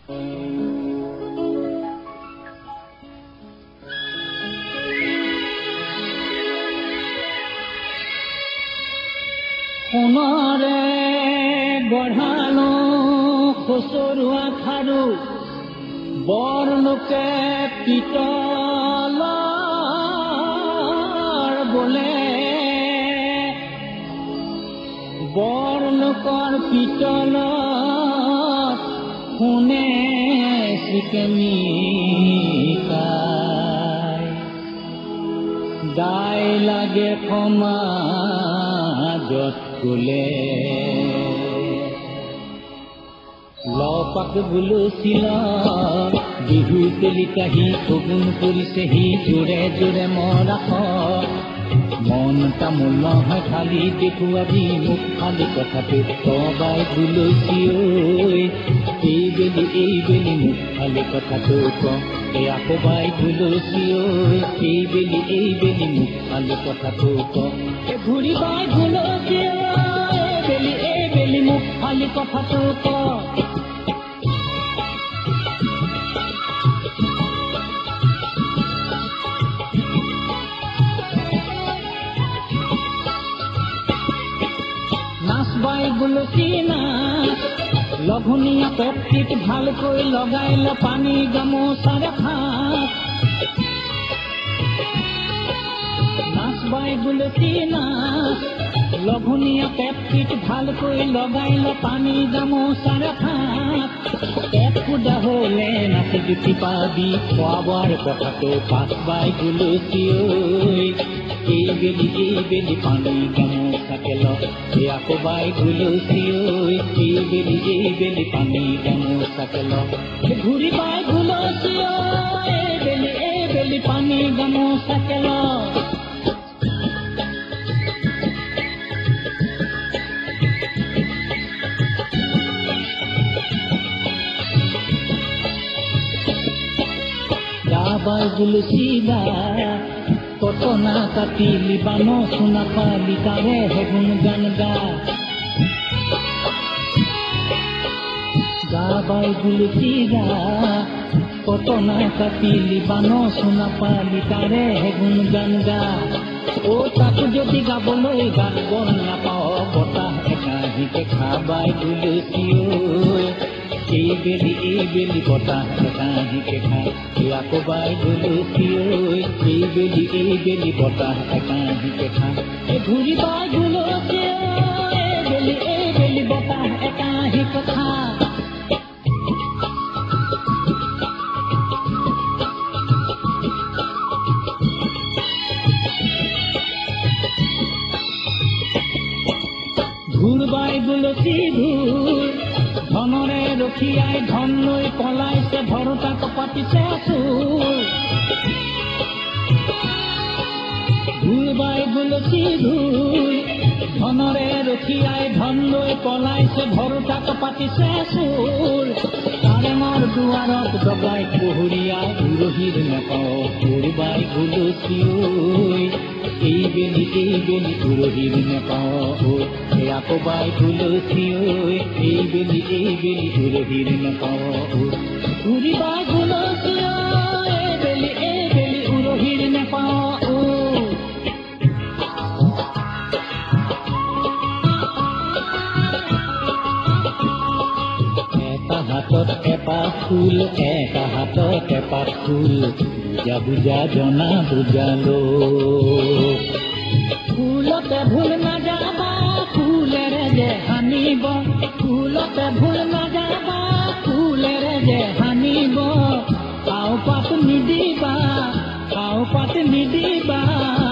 সোণৰে গঢ়ালো খুচৰুৱা খাৰু বৰ লোকে পিতলৰ বোলে বৰ লোকৰ পিতলত সোণে চিকেমিকাই দাই লাগে সমাজত গলে লপাক গুলচিল বিহু তেলিকাহি শগুন কৰিছেহি জোৰে জোৰে মৰাশ মন তামোল নহয় খালি দেখুৱাবি মোক খালি কথাটো তবাই গুলচি ঐ এইবেলি মোক খালি কথাটো ক আকৌ বাই গুলচি ঐ এইবেলি মোক খালি কথাটো ক ঘূৰি বাই গুলচি এইবেলি মোক খালি কথাটো ক নাচবাই গুলচি নাচ লঘুনীয়া পেপটিত ভালকৈ লগাই ল পানী গামোচাৰে ফাঁক নাচবাই গুলচি নাচ লঘুনীয়া পেপটিত ভালকৈ লগাই ল পানী গামোচাৰে ফাঁক পেট ফুটা হলে নাচি জুতি পাবি খোৱাবৰ কথাটো পাঁচবাই গুলচি ঐ এইবেলি পানী গামোচাকে ল আকৌ বাই গুলচি ঐ এইবেলি পানী গামোচাকে ল ঘূৰি বাই গুলচি ঐ এইবেলি পানী গামোচাকে ল বাই গুলচি দা কটনা কাটিলি বান সোনা পালি তাৰে হেগুন গান গা বাই গুলচি দা কটনা কাটিলি বান সোনা পালি তাৰে হেগুন গান গা অ তাকো যদি গাবলৈ গান বন নাপাওঁ বতাহ একাহিকে খাবাই গুলচি ঐ এইবেলি বতাহ একাহিকে খাই আকৌ বাই গুলচি ঐ এইবেলি বতাহ একাহিকে খাই ঘূৰি বাই গুলচি এইবেলি বতাহ একাহিকে খাই ঘূৰ বাই গুলচি ঘূৰ ধনৰে ৰখিয়াই ধন লৈ পলাইছে ভৰতাক পাতিছে চোৰ ঘূৰ বাই গুলচি ঘূৰ ধনৰে ৰখিয়াই ধন লৈ পলাইছে ভৰতাক পাতিছে চোৰ কাৰেঙৰ দুৱাৰত জগাই পহৰীয়াই উৰহীৰ নেপাওঁ ঘূৰ বাই গুলচি ঐ এইবেলি উৰহীৰ নেপাওঁ আকৌ বাই গুলচি ঐ এইবেলি উৰহীৰ নেপাওঁ ঘূৰি বাই গুলচি এইবেলি উৰহীৰ নেপাওঁ এটা হাতত এপাহ ফুল এটা হাতত এপাহ ফুল বুজা জনা বুজালো ফুলতে ভুল নাযাবা ফুলেৰে যে হানিব ফুলতে ভুল নাযাবা ফুলেৰে যে হানিব কাও পাত নিদিবা